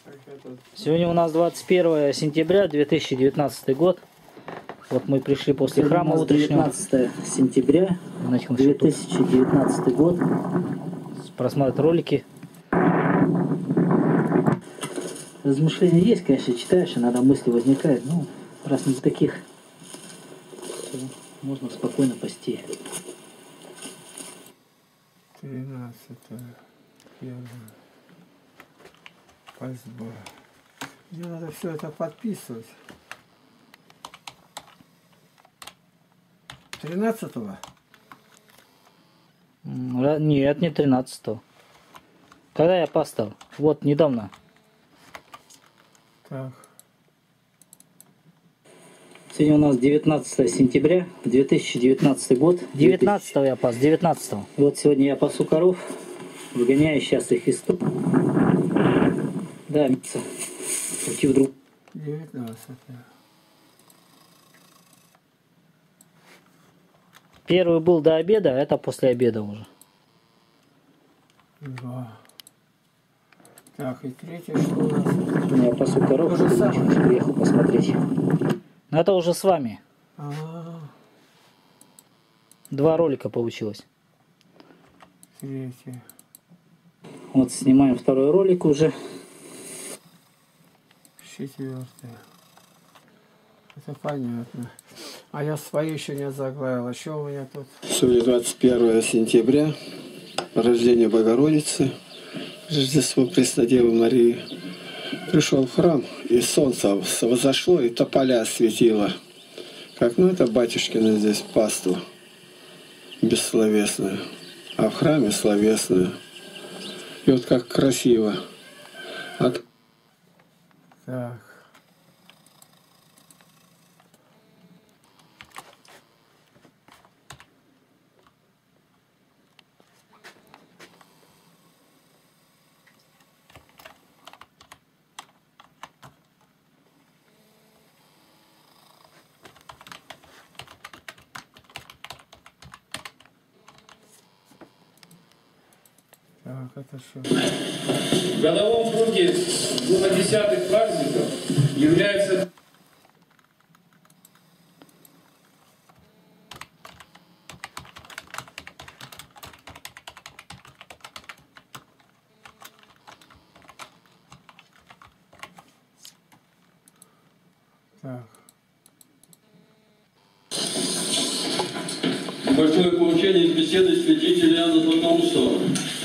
Сегодня у нас 21 сентября 2019 год. Вот мы пришли после храма утреннего. 19 сентября 2019 год. Просматривать ролики. Размышления есть, конечно, читаешь, иногда мысли возникают. Ну, раз не таких, то можно спокойно пасти. 13 первое. Пасьба. Мне надо все это подписывать. 13-го? Нет, не 13-го. Когда я поставил? Вот, недавно. Так. Сегодня у нас 19 сентября 2019 год. 19-го я пас, 19-го. Вот сегодня я пасу коров, выгоняю сейчас их из ступ. Да, пути вдруг. 19. Первый был до обеда, а это после обеда уже. 2. Так, и третье, что у нас? Сегодня я пасу коров, То же самое. приехал посмотреть. Но это уже с вами. Два ролика получилось. Третье. Вот снимаем второй ролик уже. 4. Это понятно. А я свои еще не заглавил. А что у меня тут? Сегодня 21 сентября, рождение Богородицы, Рождество Преснодевы Марии. Пришел в храм, и солнце возошло, и тополя светило. Как, ну, это батюшкина здесь паства бессловесная, а в храме словесная. И вот как красиво. Так. Так, это что? В годовом круге 2/10 праздников является Так. большое поучение из беседы святителя Иоанна Златоустова.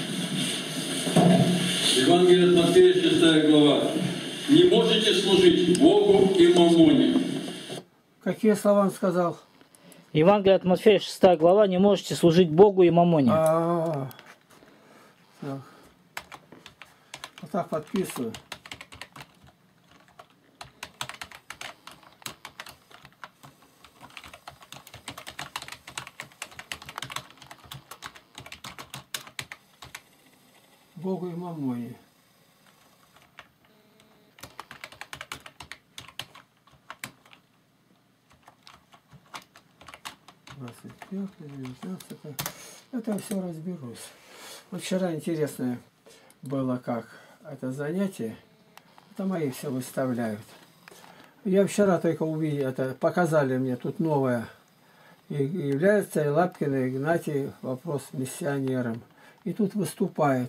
Евангелие от Матфея, 6 глава. Не можете служить Богу и мамоне. Какие слова он сказал? Евангелие от Матфея, 6 глава. Не можете служить Богу и мамоне. Так. Вот так подписываю. Богу и мамоне. Это все разберусь. Вот вчера интересное было, как это занятие. Это мои все выставляют. Я вчера только увидел, это показали мне тут новое. И является Лапкин Игнатий вопрос миссионером. И тут выступает.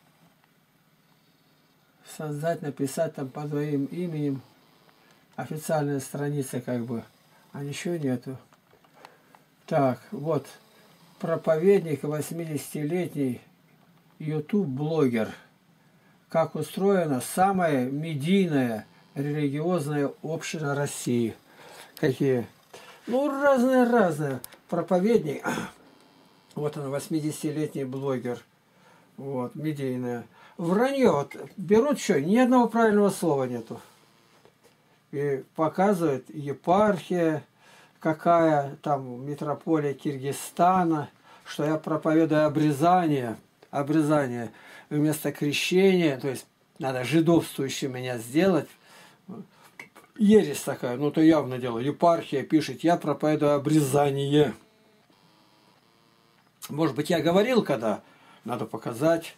Создать, написать там под своим именем. Официальная страница как бы. А ничего нету. Так, вот. Проповедник, 80-летний YouTube-блогер. Как устроена самая медийная религиозная община России. Какие? Ну, разные. Проповедник. Вот он, 80-летний блогер. Вот, медийная. Вранье. Вот, берут что? Ни одного правильного слова нету. И показывают епархия, какая там митрополия Киргизстана, что я проповедую обрезание вместо крещения, то есть надо жидовствующим меня сделать. Ересь такая, ну то явно дело. Епархия пишет, я проповедую обрезание. Может быть, я говорил когда, надо показать.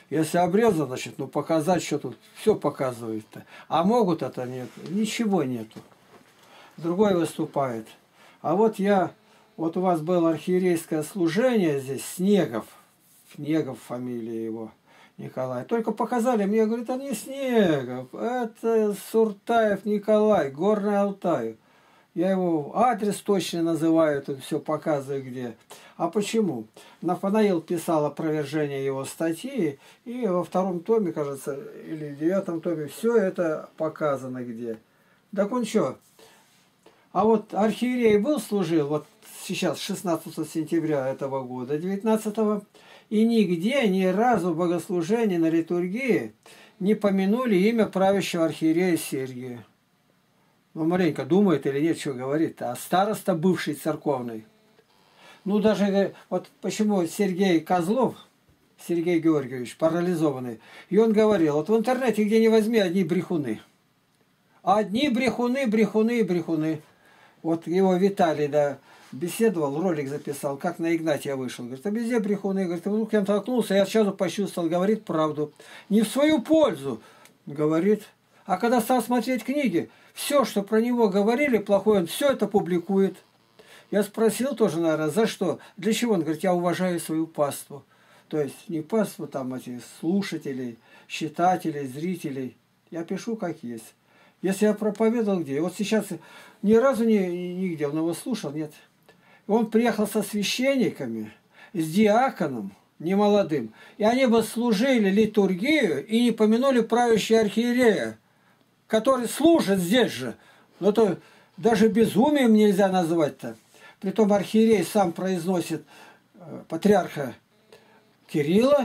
Если обрезано, значит, ну показать, что тут все показывает-то. А могут это нет, ничего нету. Другой выступает. А вот вот у вас было архиерейское служение здесь, Снегов фамилия его, Николай. Только показали мне, говорит, это не Снегов, это Суртаев Николай, Горный Алтай. Я его адрес точно называю, тут все показываю где. А почему? Нафанаил писал опровержение его статьи, и во 2 томе, кажется, или в 9 томе, все это показано где. Так он что? А вот архиерей служил, вот сейчас, 16 сентября этого года, 19-го, и нигде, ни разу в богослужении на литургии не помянули имя правящего архиерея Сергия. Ну, маленько думает или нет, что говорит, а староста бывший церковный. Ну, даже, вот почему Сергей Козлов, Сергей Георгиевич, парализованный, и он говорил, вот в интернете, где не возьми, одни брехуны. Одни брехуны, брехуны, брехуны. Вот его Виталий, да, беседовал, ролик записал, как на Игнатия вышел. Говорит, а везде брехуны. Говорит, ну, кем толкнулся, я сразу почувствовал, говорит правду. Не в свою пользу, говорит. А когда стал смотреть книги, все, что про него говорили плохое, он все это публикует. Я спросил тоже, наверное, за что? Для чего? Он говорит, я уважаю свою паству. То есть не паству там этих слушателей, читателей, зрителей. Я пишу как есть. Если я проповедовал где? Вот сейчас ни разу нигде он его слушал, нет. Он приехал со священниками, с диаконом, немолодым. И они бы служили литургию и не помянули правящего архиерея, который служит здесь же. Но то даже безумием нельзя назвать-то. Притом архиерей сам произносит патриарха Кирилла,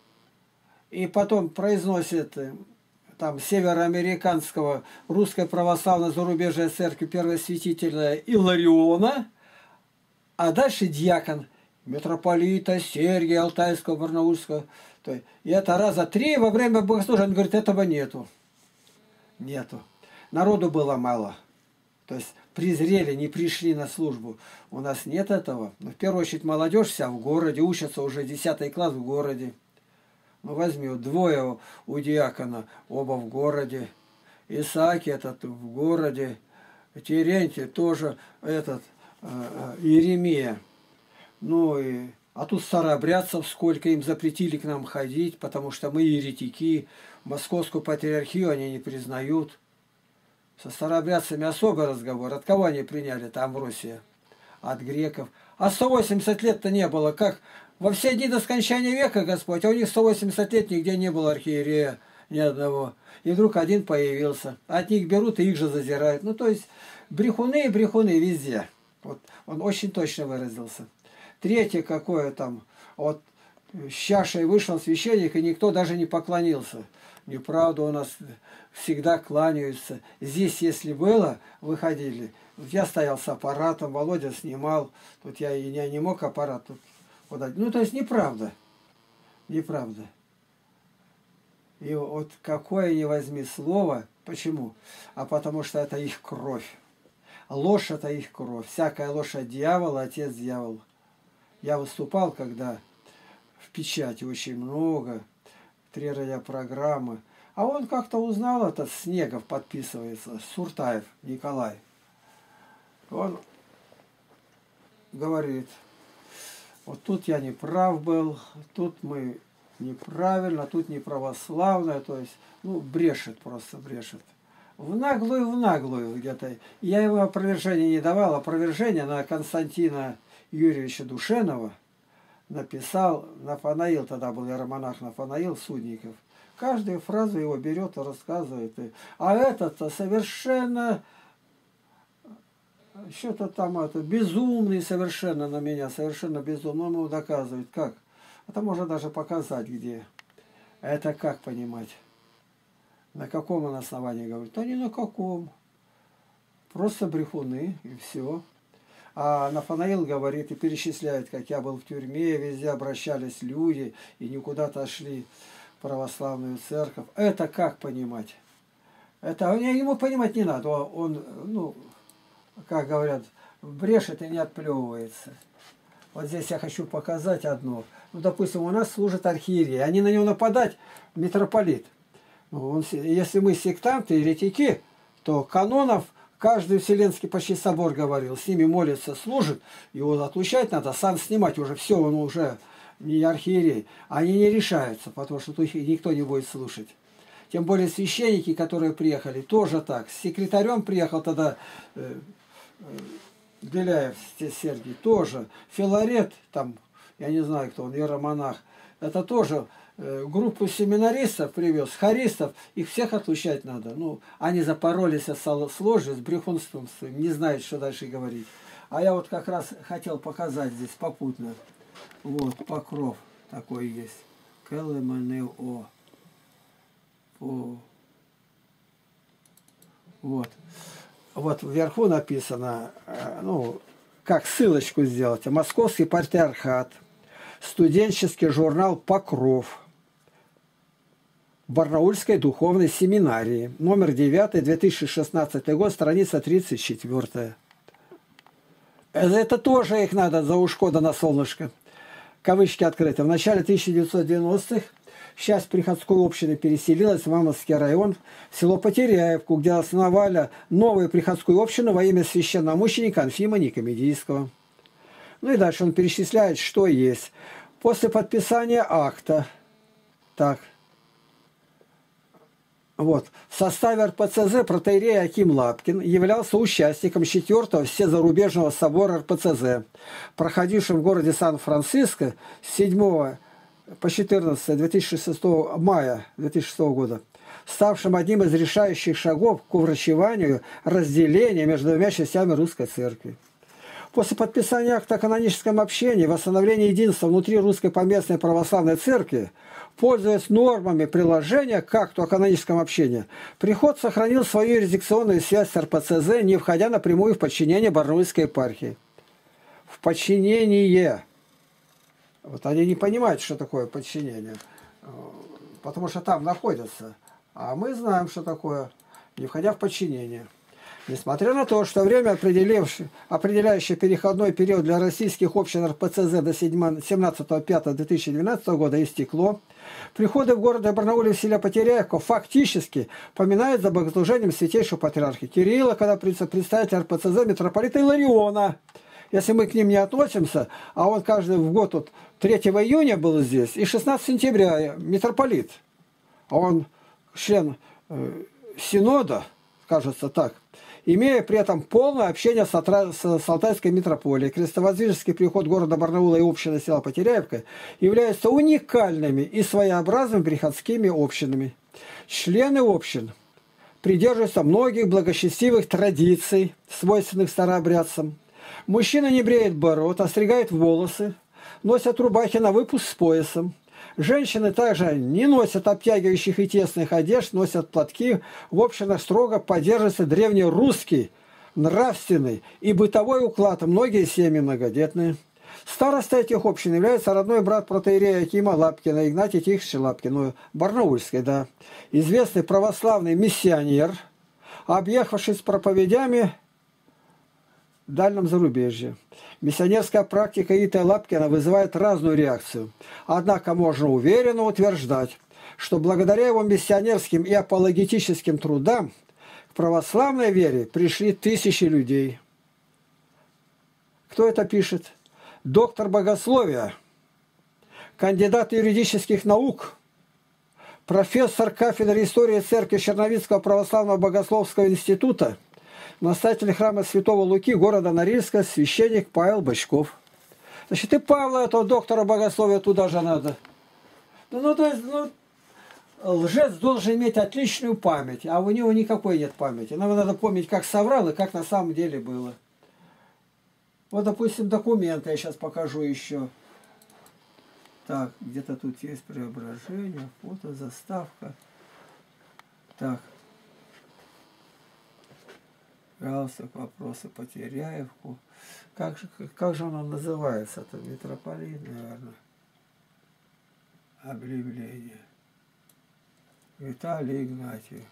и потом произносит там североамериканского русской православной зарубежной церкви первосвятителя Илариона, а дальше диакон митрополита Сергия Алтайского, Барнаульского. И это раза 3 во время богослужения. Он говорит, этого нету. Нету. Народу было мало. То есть презрели, не пришли на службу. У нас нет этого. Но в первую очередь молодежь вся в городе, учатся уже 10 класс в городе. Ну возьми, 2 у диакона, оба в городе. Исааки этот в городе. Терентий тоже этот, Иеремия. Ну и... А тут старообрядцев сколько, им запретили к нам ходить, потому что мы еретики. Московскую патриархию они не признают. Со старообрядцами особый разговор. От кого они приняли? Там Амвросия. От греков. А 180 лет-то не было. Как? Во все дни до скончания века, Господь. А у них 180 лет нигде не было архиерея. Ни одного. И вдруг один появился. От них берут и их же зазирают. Ну, то есть, брехуны и брехуны везде. Вот он очень точно выразился. Третье какое там. Вот с чашей вышел священник, и никто даже не поклонился. Неправда, у нас всегда кланяются. Здесь, если было, выходили. Вот я стоял с аппаратом, Володя снимал. Тут я не мог аппарат тут подать. Ну, то есть неправда. Неправда. И вот какое ни возьми слово. Почему? А потому что это их кровь. Ложь это их кровь. Всякая ложь от дьявола, отец дьявол. Я выступал, когда в печати очень много, 3 радиопрограммы. А он как-то узнал, этот Снегов подписывается, Суртаев Николай. Он говорит, вот тут я не прав был, тут мы неправильно, тут не православное, то есть, ну, брешет, просто брешет. В наглую где-то. Я ему опровержение не давал, опровержение на Константина Юрьевича Душенова написал, Нафанаил, тогда был иеромонах Нафанаил Судников. Каждую фразу его берет и рассказывает. А этот-то совершенно, что-то там, это, безумный совершенно на меня, совершенно безумный. Он ему доказывает. Как? Это можно даже показать, где. Это как понимать? На каком он основании говорит? Да ни на каком. Просто брехуны, и все. А Нафанаил говорит и перечисляет, как я был в тюрьме, везде обращались люди, и никуда-то шли в православную церковь. Это как понимать? Это ему понимать не надо. Он, ну, как говорят, брешет и не отплевывается. Вот здесь я хочу показать одно. Ну, допустим, у нас служит архиерей. Они на него нападать, митрополит. Если мы сектанты, еретики, то канонов каждый Вселенский почти собор говорил. С ними молится, служит. Его отлучать надо, сам снимать уже. Все, он уже не архиерей. Они не решаются, потому что тут никто не будет слушать. Тем более священники, которые приехали, тоже так. С секретарем приехал тогда Беляев Сергий, тоже. Филарет, там, я не знаю, кто он, иеромонах. Это тоже группу семинаристов привез, хористов. Их всех отлучать надо. Ну, они запоролись с ложью, с брехунством своим, не знают, что дальше говорить. А я вот как раз хотел показать здесь попутно. Вот, покров такой есть. КЛМНО. Вот. Вот вверху написано, ну, как ссылочку сделать. Московский патриархат. Студенческий журнал «Покров». Барнаульской духовной семинарии. Номер 9, 2016 год, страница 34. Это тоже их надо за ушко да на солнышко. Кавычки открыты. В начале 1990-х часть приходской общины переселилась в Мамонтский район, в село Потеряевку, где основали новую приходскую общину во имя священномученика Анфима Никомедийского. Ну и дальше он перечисляет, что есть. После подписания акта, так, вот, в составе РПЦЗ протоиерей Аким Лапкин являлся участником 4-го Всезарубежного собора РПЦЗ, проходившим в городе Сан-Франциско с 7 по 14 2006 мая 2006 года, ставшим одним из решающих шагов к уврачеванию разделения между двумя частями русской церкви. После подписания акта о каноническом общении, восстановления единства внутри Русской Поместной Православной Церкви, пользуясь нормами приложения к акту о каноническом общении, приход сохранил свою юрисдикционную связь с РПЦЗ, не входя напрямую в подчинение Барнаульской епархии. В подчинение. Вот они не понимают, что такое подчинение, потому что там находятся. А мы знаем, что такое, не входя в подчинение. Несмотря на то, что время, определяющее переходной период для российских общин РПЦЗ до 17.05.2012 года истекло, приходы в городе Барнауле в селе Потеряевка фактически поминают за богослужением святейшего патриарха Кирилла, когда представитель РПЦЗ митрополита Илариона. Если мы к ним не относимся, а он каждый год вот 3 июня был здесь, и 16 сентября митрополит, а он член синода, кажется так, имея при этом полное общение с Алтайской митрополией. Крестовоздвиженский приход города Барнаула и община села Потеряевка являются уникальными и своеобразными приходскими общинами. Члены общин придерживаются многих благочестивых традиций, свойственных старообрядцам. Мужчины не бреют бород, остригают волосы, носят рубахи на выпуск с поясом. Женщины также не носят обтягивающих и тесных одежд, носят платки. В общинах строго поддерживается древнерусский, нравственный и бытовой уклад. Многие семьи многодетные. Старостой этих общин является родной брат протоиерея Акима Лапкина, Игнатий Тихонович Лапкин, Барнаульской, да. Известный православный миссионер, объехавший с проповедями в дальнем зарубежье. Миссионерская практика И.Т. Лапкина вызывает разную реакцию. Однако можно уверенно утверждать, что благодаря его миссионерским и апологетическим трудам к православной вере пришли тысячи людей. Кто это пишет? Доктор богословия, кандидат юридических наук, профессор кафедры истории церкви Черновицкого православного богословского института, настоятель храма Святого Луки города Норильска, священник Павел Бочков. Значит, и Павла, этого доктора богословия, туда же надо. То есть, лжец должен иметь отличную память, а у него никакой нет памяти. Нам надо помнить, как соврал и как на самом деле было. Вот, допустим, документы я сейчас покажу еще. Так, где-то тут есть преображение, фото, заставка. Так. Галстук, вопросы Потеряевку. Как же оно называется? Это митрополит, наверное. Объявление. Виталий Игнатьев.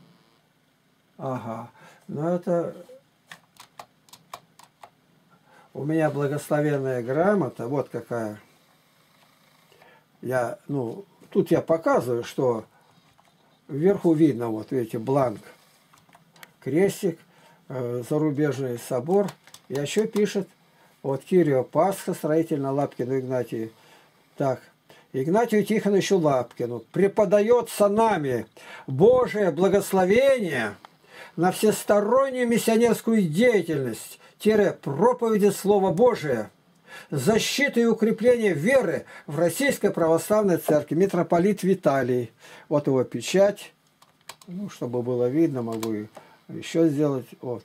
Ага. Но это... У меня благословенная грамота, вот какая. Тут я показываю, что вверху видно, вот видите, бланк, крестик, зарубежный собор. И еще пишет, вот Кирио Пасха, строительно Лапкину Игнатию. Так, Игнатию Тихоновичу Лапкину преподается нами Божие благословение на всестороннюю миссионерскую деятельность, проповеди Слова Божия, защиты и укрепления веры в Российской Православной Церкви, митрополит Виталий. Вот его печать, чтобы было видно, могу еще сделать. Вот.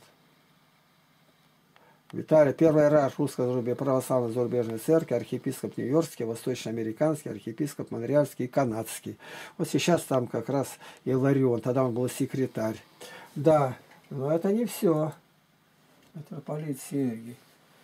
Виталий, первый иерарх Русской Православной Зарубежной Церкви, архиепископ Нью-Йоркский, восточноамериканский, архиепископ Монреальский и канадский. Вот сейчас там как раз Иларион, тогда он был секретарь. Да, но это не все. Митрополит Сергий.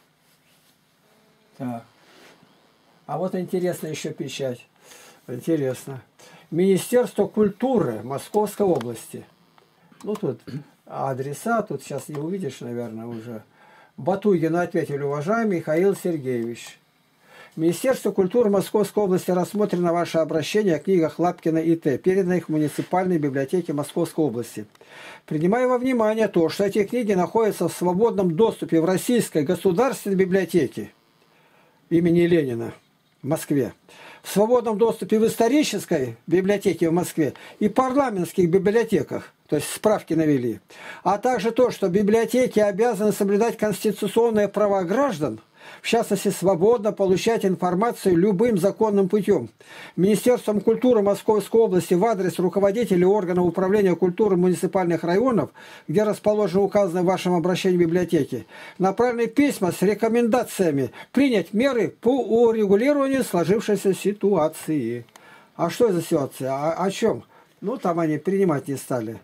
Так. А вот интересная еще печать. Интересно. Министерство культуры Московской области. Ну, тут адреса, тут сейчас не увидишь, наверное, уже. Батугину ответили: уважаемый Михаил Сергеевич, Министерство культуры Московской области рассмотрено ваше обращение о книгах Лапкина и Т., переданных в муниципальной библиотеке Московской области. Принимая во внимание то, что эти книги находятся в свободном доступе в Российской государственной библиотеке имени Ленина в Москве, в свободном доступе в исторической библиотеке в Москве и парламентских библиотеках, то есть справки навели, а также то, что библиотеки обязаны соблюдать конституционные права граждан, в частности, свободно получать информацию любым законным путем. Министерством культуры Московской области в адрес руководителей органов управления культуры муниципальных районов, где расположены указанные в вашем обращении библиотеки, направлены письма с рекомендациями принять меры по урегулированию сложившейся ситуации. А что за ситуация? О чем? Ну, там они принимать не стали.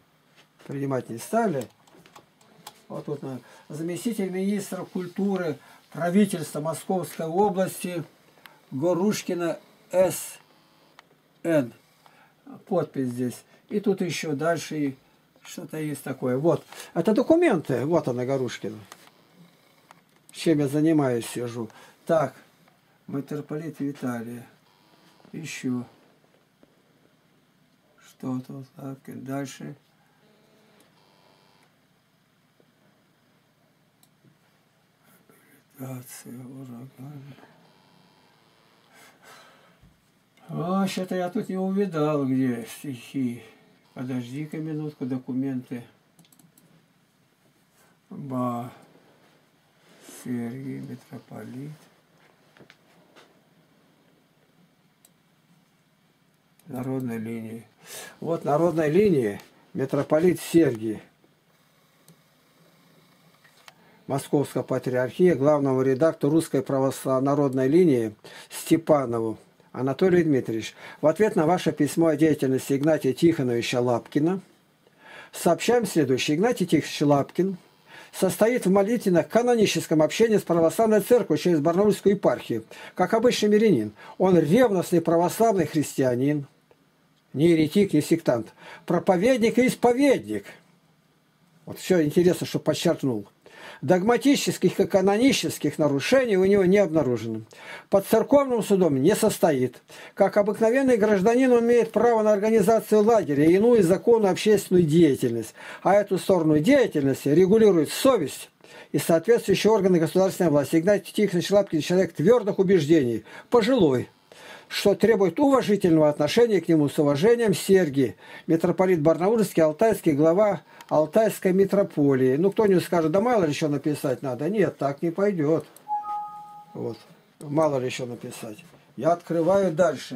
Вот тут заместитель министра культуры правительства Московской области Горушкина С.Н. Подпись здесь. И тут еще дальше что-то есть такое. Вот. Это документы. Вот она, Горушкина. Чем я занимаюсь, сижу. Так. Митрополит Виталия. Еще. Что тут? Так. Дальше. Что-то я тут не увидал, где стихи. Подожди-ка минутку, документы. Сергий, митрополит. Народной линии. Вот народной линии митрополит Сергий. Московская патриархия, главному редактору Русской православной народной линии Степанову Анатолию Дмитриевичу. В ответ на ваше письмо о деятельности Игнатия Тихоновича Лапкина сообщаем следующее. Игнатий Тихонович Лапкин состоит в молитвенно-каноническом общении с православной церковью через Барнаульскую епархию. Как обычный мирянин, он ревностный православный христианин, не еретик, не сектант, проповедник и исповедник. Вот все интересно, что подчеркнул. Догматических и канонических нарушений у него не обнаружено. Под церковным судом не состоит. Как обыкновенный гражданин он имеет право на организацию лагеря и иную законную общественную деятельность. А эту сторону деятельности регулирует совесть и соответствующие органы государственной власти. Игнатий Тихонович Лапкин человек твердых убеждений, пожилой, что требует уважительного отношения к нему с уважением Сергий, митрополит Барнаульский, Алтайский, глава Алтайской митрополии. Ну, кто-нибудь скажет, да мало ли еще написать надо. Нет, так не пойдет. Вот. Мало ли еще написать. Я открываю дальше.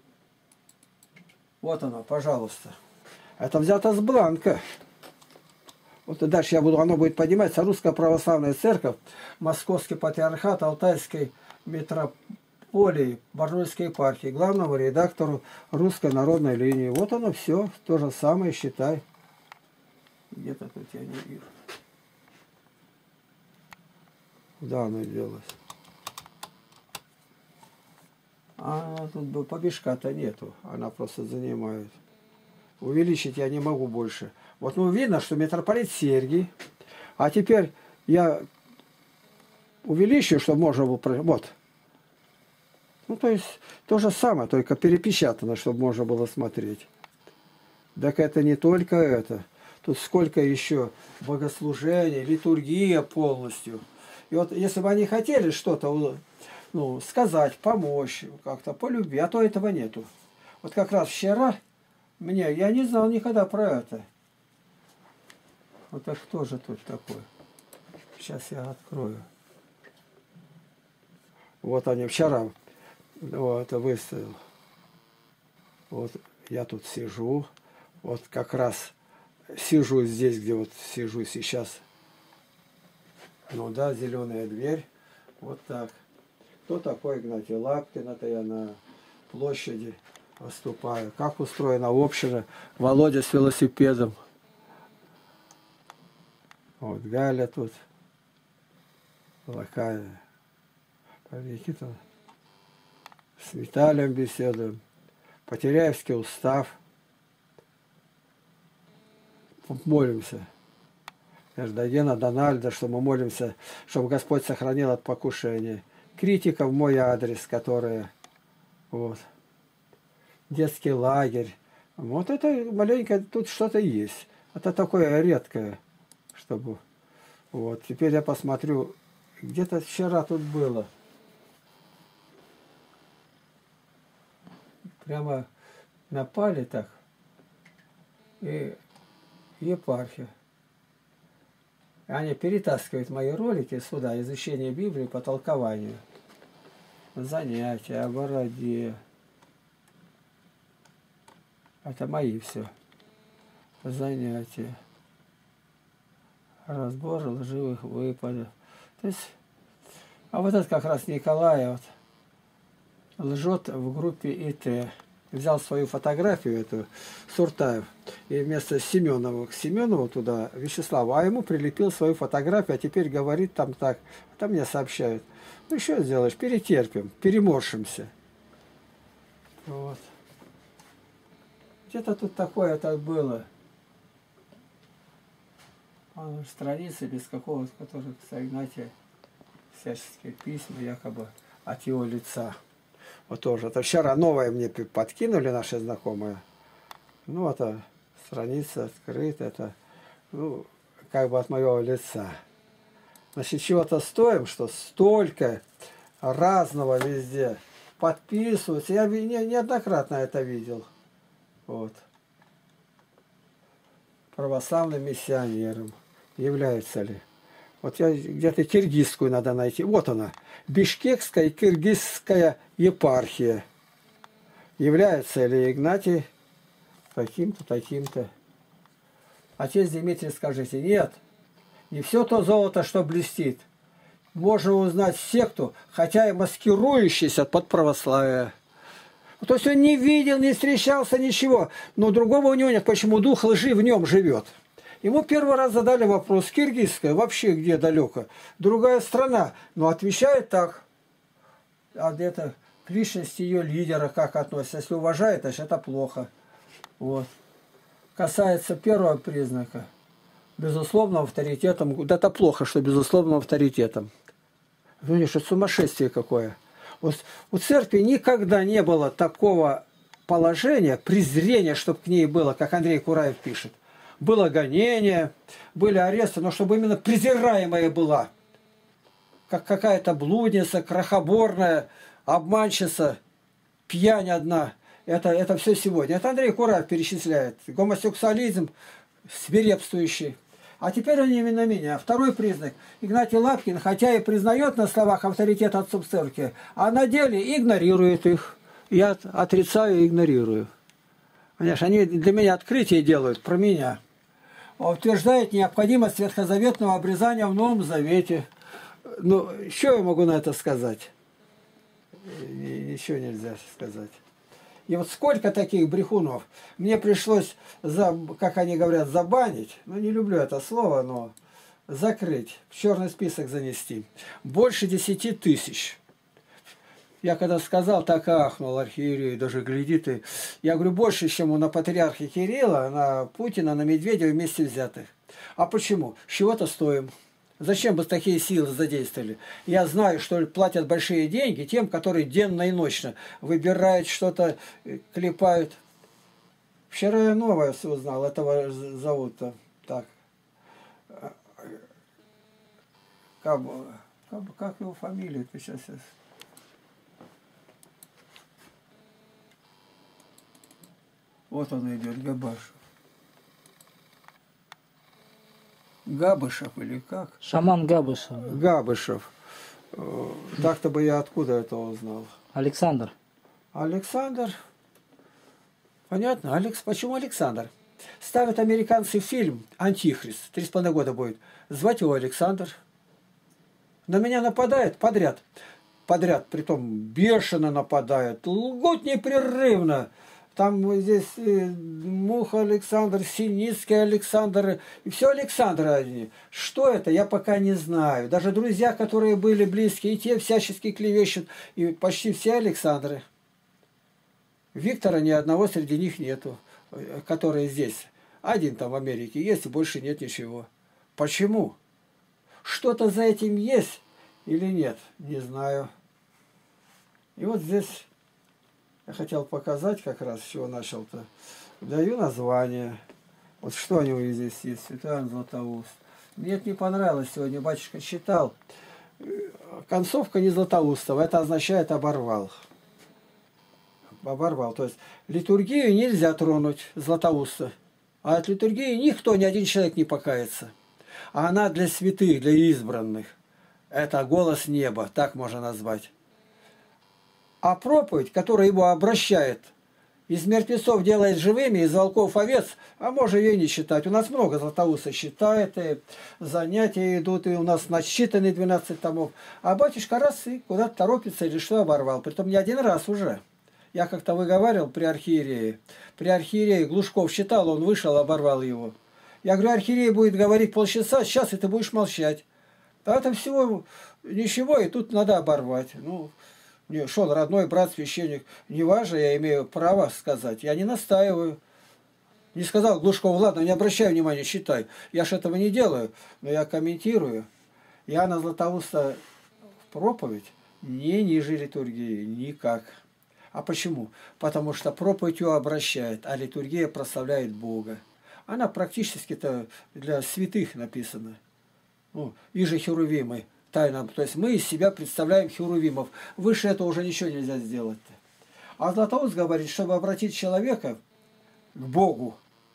Вот оно, пожалуйста. Это взято с бланка. Вот и дальше оно будет подниматься. Русская православная церковь, Московский патриархат, Алтайской митрополии, Барнаульской епархии, главному редактору Русской народной линии. Вот оно все. То же самое, считай. Где-то тут я не вижу. Куда оно делось? Тут побежка-то нету. Она просто занимает. Увеличить я не могу больше. Вот видно, что митрополит Сергий. А теперь я увеличиваю, чтобы можно было... Вот. Ну, то есть, то же самое, только перепечатано, чтобы можно было смотреть. Так это не только это. Тут сколько еще богослужений, литургия полностью. И вот если бы они хотели что-то, ну, сказать, помочь, как-то по любви, а то этого нету. Вот как раз вчера я не знал никогда про это. Вот так кто же тут такой? Сейчас я открою. Вот они вчера вот выставил. Вот я тут сижу. Вот как раз сижу здесь, где вот сижу сейчас. Ну да, зеленая дверь. Вот так. Кто такой Игнатий Лапкин? Это я на площади выступаю. Как устроена община? Володя с велосипедом. Вот Галя тут. Локальная. Никита. С Виталием беседуем. Потеряевский устав. Молимся. До Гена Дональда, что мы молимся, чтобы Господь сохранил от покушения. Критика в мой адрес, которые... Вот. Детский лагерь. Вот это маленько, тут что-то есть. Это такое редкое, чтобы... Вот. Теперь я посмотрю. Где-то вчера тут было. Прямо напали так. И епархия. Они перетаскивают мои ролики сюда, изучение Библии по толкованию. Занятия о бороде. Это мои все. Занятия. Разбор лживых выпадов. То есть, а вот это как раз Николай вот, лжет в группе ИТ. Взял свою фотографию, эту, Суртаев, и вместо Семенова к Семенову туда, Вячеславу, а ему прилепил свою фотографию, а теперь говорит там так. Там мне сообщают. Ну, что сделаешь? Перетерпим, переморщимся. Вот. Где-то тут такое это было. Страницы без какого-то, которых Игнатия всяческие письма якобы от его лица. Вот тоже. Это вчера новое мне подкинули наши знакомые. Ну, это страница открыта. Это, ну, как бы от моего лица. Значит, чего-то стоим, что столько разного везде подписываются. Я неоднократно это видел. Вот. Православным миссионером. Является ли? Вот я где-то киргизскую надо найти. Вот она. Бишкекская и киргизская епархия. Является ли Игнатий таким-то, таким-то? Отец Дмитрий, скажите, нет. Не все то золото, что блестит. Можно узнать секту, хотя и маскирующийся под православие. То есть он не видел, не встречался, ничего. Но другого у него нет. Почему дух лжи в нем живет? Ему первый раз задали вопрос, киргизская, вообще где далеко? Другая страна. Но отвечает так. А где-то к личности ее лидера как относится. Если уважает, значит это плохо. Вот. Касается первого признака. Безусловным авторитетом. Да это плохо, что безусловным авторитетом. Ну, что сумасшествие какое. Вот у церкви никогда не было такого положения, презрения, чтобы к ней было, как Андрей Кураев пишет. Было гонение, были аресты, но чтобы именно презираемая была. Как какая-то блудница, крохоборная, обманщица, пьянь одна. Это все сегодня. Это Андрей Кураев перечисляет. Гомосексуализм свирепствующий. А теперь они именно меня. Второй признак. Игнатий Лапкин, хотя и признает на словах авторитет отцов церкви, а на деле игнорирует их. Я отрицаю и игнорирую. Понимаешь, они для меня открытие делают про меня. Утверждает необходимость ветхозаветного обрезания в Новом Завете. Ну, что я могу на это сказать? Ничего нельзя сказать. И вот сколько таких брехунов. Мне пришлось, как они говорят, забанить. Ну, не люблю это слово, но закрыть, в черный список занести. Больше 10 тысяч. Я когда сказал, так ахнул архиерей, даже глядит. И... Я говорю, больше, чем на патриархе Кирилла, на Путина, на Медведева вместе взятых. А почему? С чего-то стоим. Зачем бы такие силы задействовали? Я знаю, что платят большие деньги тем, которые денно и ночно выбирают что-то, клепают. Вчера я новое узнал, этого зовут-то так. Как его фамилия-то сейчас? Вот он идет, Габашев. Габышев или как? Шаман Габышев. Габышев. Так-то бы я откуда это узнал? Александр. Александр. Понятно. Почему Александр? Ставят американцы фильм «Антихрист». 3,5 года будет. Звать его Александр. На меня нападает подряд. Подряд, притом бешено нападает. Лгут непрерывно. Там здесь Муха Александр, Синицкий Александр, и все Александры одни. Что это, я пока не знаю. Даже друзья, которые были близкие, и те всячески клевещут, и почти все Александры. Виктора ни одного среди них нету, который здесь. Один там в Америке есть, и больше нет ничего. Почему? Что-то за этим есть или нет, не знаю. И вот здесь... Я хотел показать как раз, с чего начал-то. Даю название. Вот что у него здесь есть. Святой Златоуст. Мне это не понравилось сегодня. Батюшка читал. Концовка не Златоустова. Это означает оборвал. Оборвал. То есть литургию нельзя тронуть Златоуста. А от литургии никто, ни один человек не покается. А она для святых, для избранных. Это голос неба. Так можно назвать. А проповедь, которая его обращает, из мертвецов делает живыми, из волков овец, а можно ее не читать. У нас много Златоуста читает, и занятия идут, и у нас насчитаны 12 томов. А батюшка раз и куда-то торопится или что оборвал. Притом не один раз уже. Я как-то выговаривал при архиерее. При архиерее Глушков читал, он вышел, оборвал его. Я говорю, архиерей будет говорить полчаса, сейчас и ты будешь молчать. А это всего ничего, и тут надо оборвать. Ну, что он родной брат, священник, неважно, я имею право сказать. Я не настаиваю. Не сказал Глушков, ладно, не обращай внимания, читай. Я ж этого не делаю, но я комментирую. Иоанна Златоуста в проповедь не ниже литургии, никак. А почему? Потому что проповедь его обращает, а литургия прославляет Бога. Она практически-то для святых написана. Ну, и же херувимы. Тайна. То есть мы из себя представляем херувимов. Выше этого уже ничего нельзя сделать. А Златоуст говорит, чтобы обратить человека к Богу,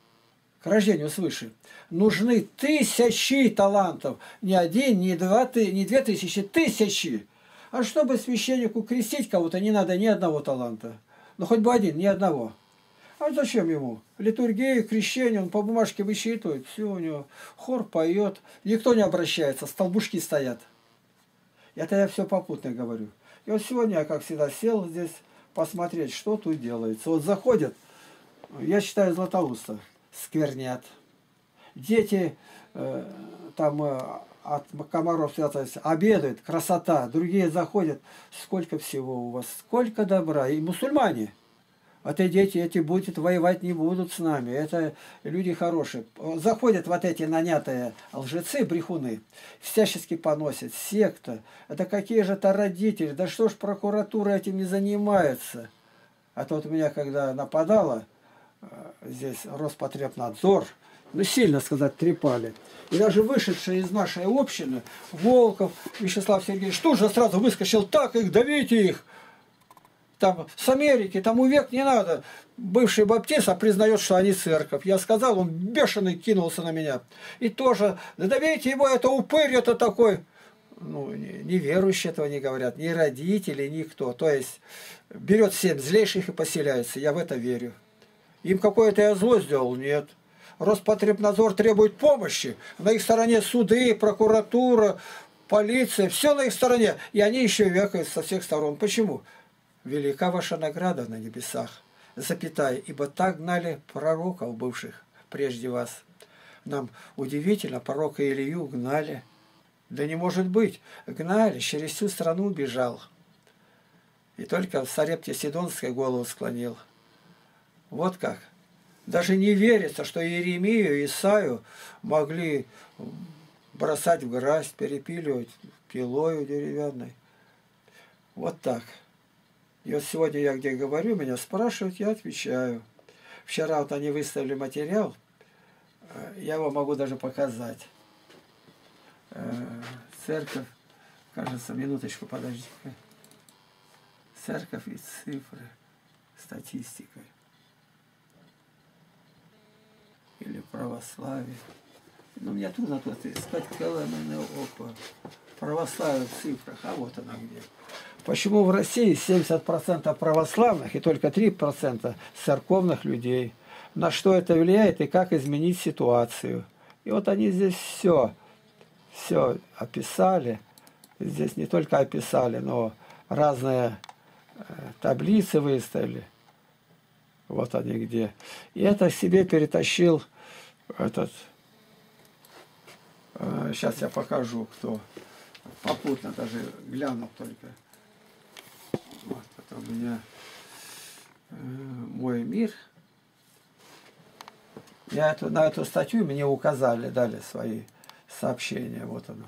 к рождению свыше, нужны 1000 талантов. Не один, не 2000, тысячи. А чтобы священнику крестить кого-то, не надо ни одного таланта. Ну хоть бы один, ни одного. А зачем ему? Литургия, крещение, он по бумажке высчитывает, все у него. Хор поет, никто не обращается, столбушки стоят. Это я все попутно говорю. И вот сегодня я, как всегда, сел здесь посмотреть, что тут делается. Вот заходят, я считаю, Златоуста, сквернят. Дети там от комаров обедают, красота. Другие заходят, сколько всего у вас, сколько добра. И мусульмане. Это дети эти будут воевать не будут с нами. Это люди хорошие. Заходят вот эти нанятые лжецы, брехуны, всячески поносят. Секта. Это какие же это родители. Да что ж прокуратура этим не занимается? А то вот меня когда нападало, здесь Роспотребнадзор, ну сильно сказать, трепали. И даже вышедший из нашей общины, Волков, Вячеслав Сергеевич, тут же сразу выскочил, так их, давите их. Там с Америки, там увек не надо. Бывший баптист, а признает, что они церковь. Я сказал, он бешеный кинулся на меня. И тоже, да давайте его, это упырь, это такой. Ну, неверующие этого не говорят, ни родители, никто. То есть, берет 7 злейших и поселяется. Я в это верю. Им какое-то я зло сделал? Нет. Роспотребнадзор требует помощи. На их стороне суды, прокуратура, полиция. Все на их стороне. И они еще векают со всех сторон. Почему? Велика ваша награда на небесах, запятая, ибо так гнали пророков бывших прежде вас. Нам удивительно, пророка Илью гнали. Да не может быть, гнали, через всю страну бежал. И только в Сарепте Сидонской голову склонил. Вот как. Даже не верится, что Иеремию и Исаию могли бросать в грязь, перепиливать пилою деревянной. Вот так. И вот сегодня я где говорю, меня спрашивают, я отвечаю. Вчера вот они выставили материал, я его могу даже показать. Церковь, кажется, минуточку, подожди-ка. Церковь и цифры, статистика. Или православие. Ну, мне трудно тут искать коломенное око. Православие в цифрах, а вот она где. Почему в России 70% православных и только 3% церковных людей? На что это влияет и как изменить ситуацию? И вот они здесь все описали. Здесь не только описали, но разные таблицы выставили. Вот они где. И это себе перетащил этот... Сейчас я покажу, кто. Попутно даже глянул только. Вот это у меня «Мой мир». На эту статью мне указали, дали свои сообщения. Вот оно.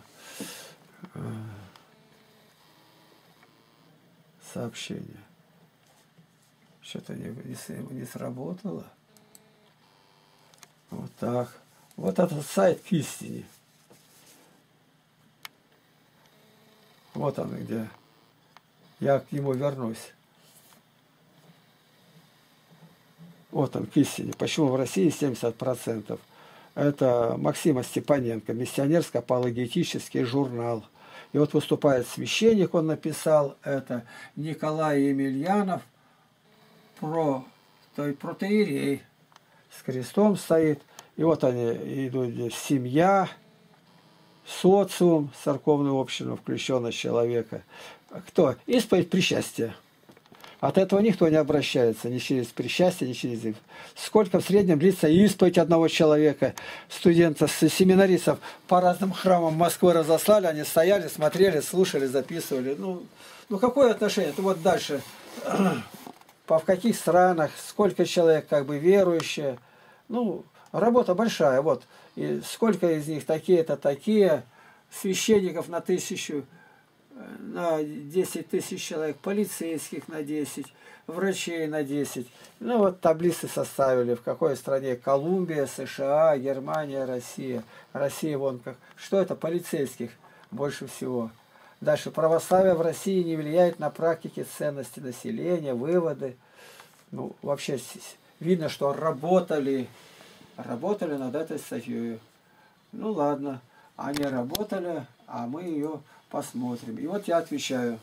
Сообщение. Что-то не сработало. Вот так. Вот этот сайт к истине. Вот он где. Я к нему вернусь. Вот он, к истине. Почему в России 70%? Это Максима Степаненко, миссионерско-апологетический журнал. И вот выступает священник, он написал это, Николай Емельянов, протоиерей, с крестом стоит. И вот они идут здесь, семья, социум, церковную общину, включенность человека. Кто? Исповедь причастия. От этого никто не обращается, ни через причастие, ни через их. Сколько в среднем длится исповедь одного человека, студентов, семинаристов по разным храмам Москвы разослали, они стояли, смотрели, слушали, записывали. Ну какое отношение? Это вот дальше. В каких странах, сколько человек как бы верующие. Ну, работа большая. Вот. И сколько из них такие-то, такие, священников на 1000, на 10 тысяч человек, полицейских на 10, врачей на 10. Ну вот таблицы составили, в какой стране: Колумбия, США, Германия, Россия. Россия вон как. Что это? Полицейских больше всего. Дальше. Православие в России не влияет на практике ценности населения, выводы. Ну, вообще видно, что работали над этой статьей. Ну ладно, они работали, а мы ее посмотрим. И вот я отвечаю.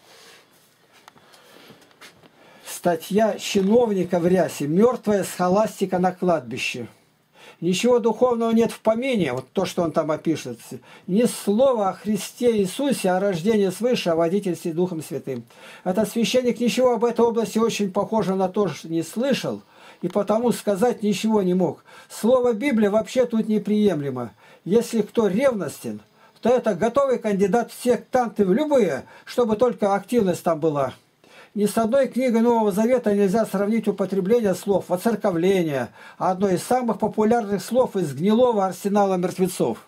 Статья чиновника в рясе. Мертвая схоластика на кладбище. Ничего духовного нет в помине, вот то, что он там опишет. Ни слова о Христе Иисусе, о рождении свыше, о водительстве Духом Святым. Этот священник ничего об этой области очень похоже на то, что не слышал, и потому сказать ничего не мог. Слово Библия вообще тут неприемлемо. Если кто ревностен, то это готовый кандидат в сектанты в любые, чтобы только активность там была. Ни с одной книгой Нового Завета нельзя сравнить употребление слов «воцерковление», одно из самых популярных слов из гнилого арсенала мертвецов.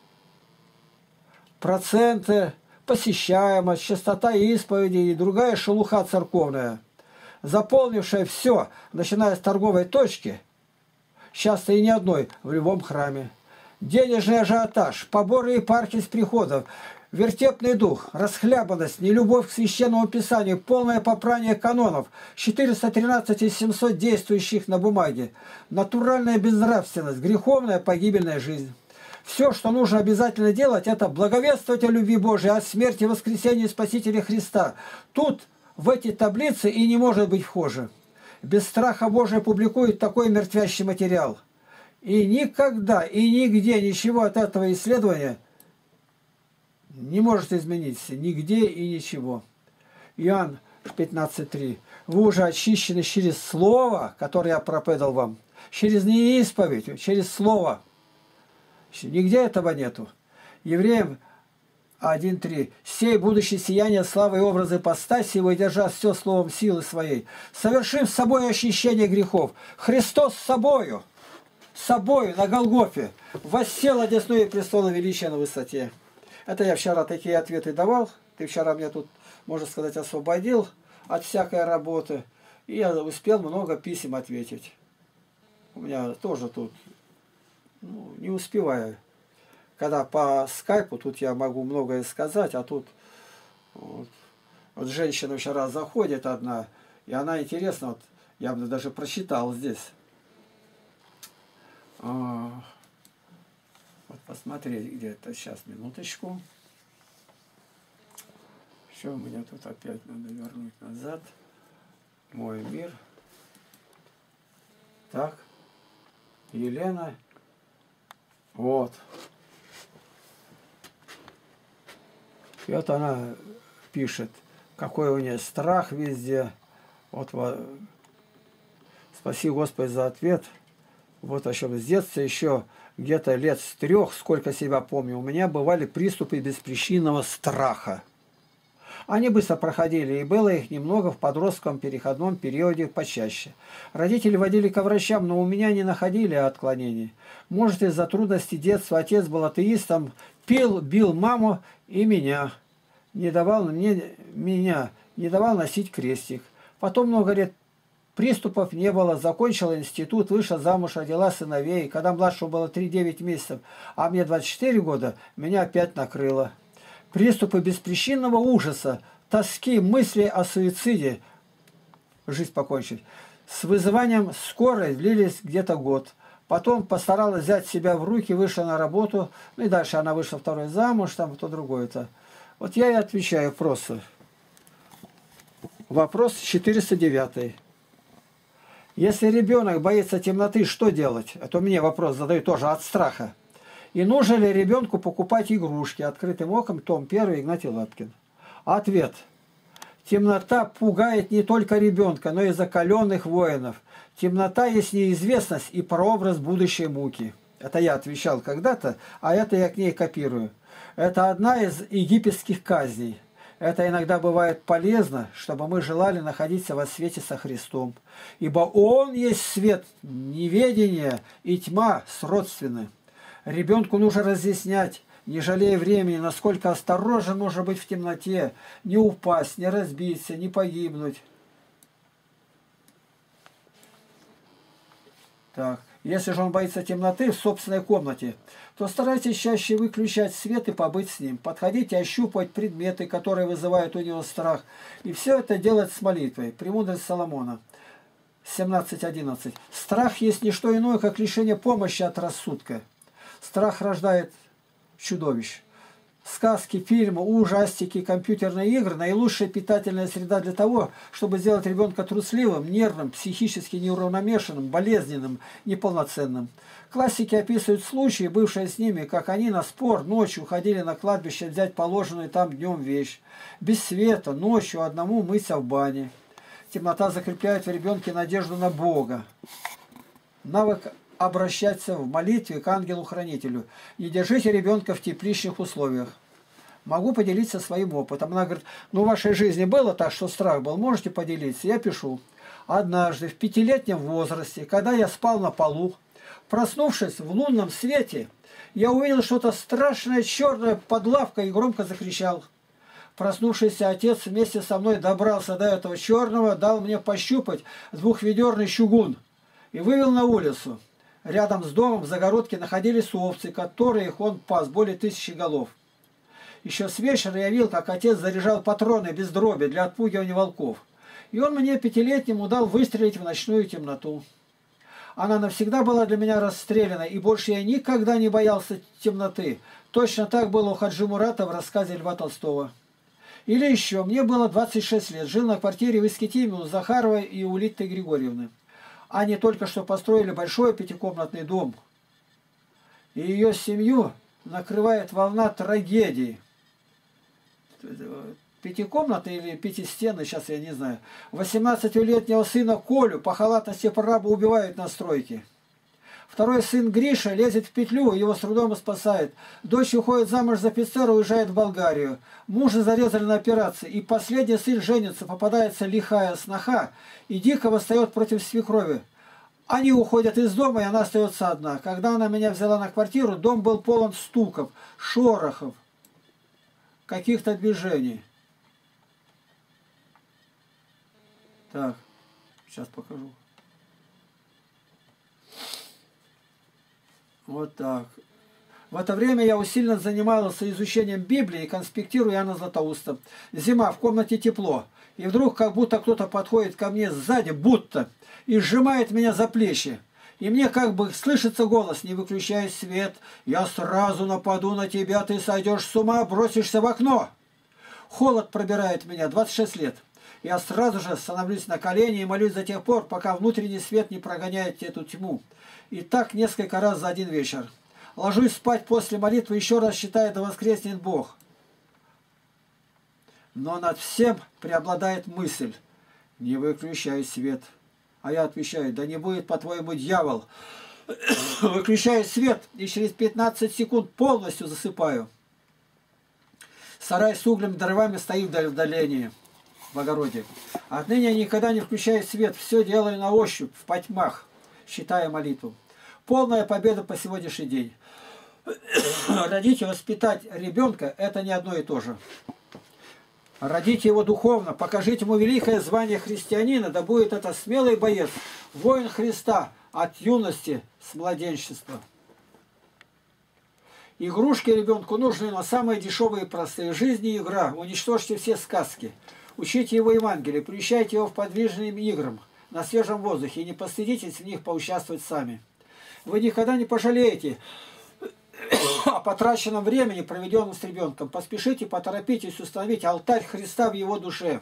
Проценты, посещаемость, частота исповеди и другая шелуха церковная, заполнившая все, начиная с торговой точки, часто и не одной, в любом храме. Денежный ажиотаж, поборы епархий с приходов, вертепный дух, расхлябанность, нелюбовь к священному писанию, полное попрание канонов, 413 из 700 действующих на бумаге, натуральная безнравственность, греховная погибельная жизнь. Все, что нужно обязательно делать, это благовествовать о любви Божией, о смерти и воскресении Спасителя Христа. Тут, в эти таблицы, и не может быть хуже. Без страха Божия публикует такой мертвящий материал. И никогда, и нигде ничего от этого исследования не может измениться. Нигде и ничего. Иоанн 15:3. Вы уже очищены через слово, которое я проповедовал вам. Через не исповедь, через слово. Нигде этого нету. Евреям 1:3. Сей, будучи сияние славы и образы ипостаси, выдержав все словом силы своей, совершив с собой очищение грехов. Христос с собою. с собой на Голгофе воссел одесную престола величия на высоте. Это я вчера такие ответы давал. Ты вчера меня тут, можно сказать, освободил от всякой работы. И я успел много писем ответить. У меня тоже тут не успеваю. Когда по скайпу, тут я могу многое сказать, а тут вот женщина вчера заходит одна, и она интересно, вот, я даже прочитал здесь. Вот посмотреть где-то, сейчас, минуточку. Что у меня тут опять надо вернуть назад. Мой мир. Так. Елена. Вот. И вот она пишет, какой у нее страх везде. Вот, спаси Господи за ответ. Вот о чем с детства еще где-то лет с 3, сколько себя помню, у меня бывали приступы беспричинного страха. Они быстро проходили, и было их немного в подростковом переходном периоде почаще. Родители водили ко врачам, но у меня не находили отклонений. Может, из-за трудностей детства отец был атеистом, пил, бил маму и меня. Не давал носить крестик. Потом много лет приступов не было, закончила институт, вышла замуж, родила сыновей. Когда младшему было 3-9 месяцев, а мне 24 года, меня опять накрыло. Приступы беспричинного ужаса, тоски, мысли о суициде, жизнь покончить, с вызыванием скорой длились где-то год. Потом постаралась взять себя в руки, вышла на работу, ну и дальше она вышла второй замуж, там то другое-то. Вот я и отвечаю просто. Вопрос 409. Если ребенок боится темноты, что делать? А то мне вопрос задают тоже от страха. И нужно ли ребенку покупать игрушки? Открытым оком, том 1, Игнатий Лапкин. Ответ. Темнота пугает не только ребенка, но и закаленных воинов. Темнота есть неизвестность и прообраз будущей муки. Это я отвечал когда-то, а это я к ней копирую. Это одна из египетских казней. Это иногда бывает полезно, чтобы мы желали находиться во свете со Христом. Ибо Он есть свет, неведение и тьма сродственны. Ребенку нужно разъяснять, не жалея времени, насколько осторожен нужно быть в темноте, не упасть, не разбиться, не погибнуть. Так. Если же он боится темноты в собственной комнате, то старайтесь чаще выключать свет и побыть с ним. Подходите ощупывать предметы, которые вызывают у него страх. И все это делать с молитвой. Премудрость Соломона 17:11. Страх есть не что иное, как лишение помощи от рассудка. Страх рождает чудовищ. Сказки, фильмы, ужастики, компьютерные игры – наилучшая питательная среда для того, чтобы сделать ребенка трусливым, нервным, психически неуравновешенным, болезненным, неполноценным. Классики описывают случаи, бывшие с ними, как они на спор ночью ходили на кладбище взять положенную там днем вещь. Без света, ночью одному мыться в бане. Темнота закрепляет в ребенке надежду на Бога. Навык обращаться в молитве к ангелу-хранителю. Не держите ребенка в тепличных условиях. Могу поделиться своим опытом. Она говорит, ну в вашей жизни было так, что страх был, можете поделиться? Я пишу. Однажды в 5-летнем возрасте, когда я спал на полу, проснувшись в лунном свете, я увидел что-то страшное, черное под лавкой и громко закричал. Проснувшийся отец вместе со мной добрался до этого черного, дал мне пощупать 2-ведерный чугун и вывел на улицу. Рядом с домом в загородке находились овцы, которых он пас, более 1000 голов. Еще с вечера я видел, как отец заряжал патроны без дроби для отпугивания волков. И он мне 5-летнему дал выстрелить в ночную темноту. Она навсегда была для меня расстреляна, и больше я никогда не боялся темноты. Точно так было у Хаджи Мурата в рассказе Льва Толстого. Или еще, мне было 26 лет, жил на квартире в Искитиме у Захаровой и у Литты Григорьевны. Они только что построили большой 5-комнатный дом. И ее семью накрывает волна трагедии. 5-комнатный или 5-стенный, сейчас я не знаю. 18-летнего сына Колю по халатности прораба убивают на стройке. Второй сын Гриша лезет в петлю, его с трудом спасает. Дочь уходит замуж за офицера, уезжает в Болгарию. Мужа зарезали на операции. И последний сын женится, попадается лихая сноха и дико восстает против свекрови. Они уходят из дома, и она остается одна. Когда она меня взяла на квартиру, дом был полон стуков, шорохов, каких-то движений. Так, сейчас покажу. Вот так. В это время я усиленно занимался изучением Библии и конспектирую Иоанна Златоуста. Зима, в комнате тепло. И вдруг как будто кто-то подходит ко мне сзади, будто, и сжимает меня за плечи. И мне как бы слышится голос: не выключай свет, я сразу нападу на тебя, ты сойдешь с ума, бросишься в окно. Холод пробирает меня, 26 лет. Я сразу же становлюсь на колени и молюсь до тех пор, пока внутренний свет не прогоняет эту тьму. И так несколько раз за один вечер. Ложусь спать после молитвы, еще раз считая, да воскреснет Бог. Но над всем преобладает мысль: не выключай свет. А я отвечаю: да не будет, по-твоему, дьявол. Выключаю свет и через 15 секунд полностью засыпаю. Сарай с углем, дровами стоит в отдалении, в огороде. Отныне я никогда не включаю свет, все делаю на ощупь, в потьмах, считая молитву. Полная победа по сегодняшний день. Родить и воспитать ребенка – это не одно и то же. Родите его духовно, покажите ему великое звание христианина, да будет это смелый боец, воин Христа от юности с младенчества. Игрушки ребенку нужны, но самые дешевые и простые. Жизнь и игра. Уничтожьте все сказки. Учите его Евангелие, приучайте его в подвижным играм, на свежем воздухе, и не постыдитесь в них поучаствовать сами. Вы никогда не пожалеете о потраченном времени, проведенном с ребенком. Поспешите, поторопитесь установить алтарь Христа в его душе.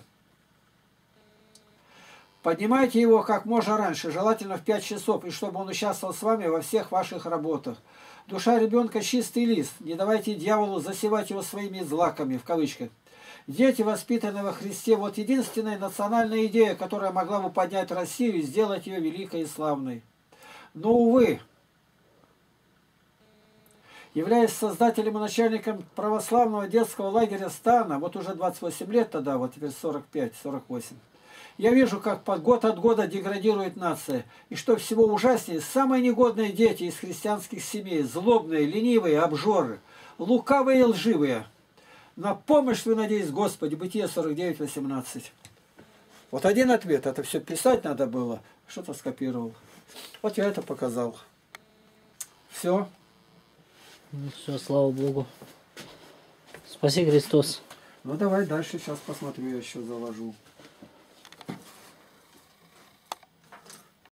Поднимайте его как можно раньше, желательно в 5 часов, и чтобы он участвовал с вами во всех ваших работах. Душа ребенка – чистый лист. Не давайте дьяволу засевать его своими злаками, в кавычках. Дети, воспитанные во Христе, вот единственная национальная идея, которая могла бы поднять Россию и сделать ее великой и славной. Но, увы, являясь создателем и начальником православного детского лагеря Стана, вот уже 28 лет тогда, вот теперь 45-48, я вижу, как год от года деградирует нация. И что всего ужаснее, самые негодные дети из христианских семей, злобные, ленивые, обжоры, лукавые и лживые. На помощь вы, надеюсь, Господи. Бытие 49:18. Вот один ответ. Это все писать надо было. Что-то скопировал. Вот я это показал. Все. Ну все, слава Богу. Спаси Христос. Ну давай дальше. Сейчас посмотрю, я еще заложу.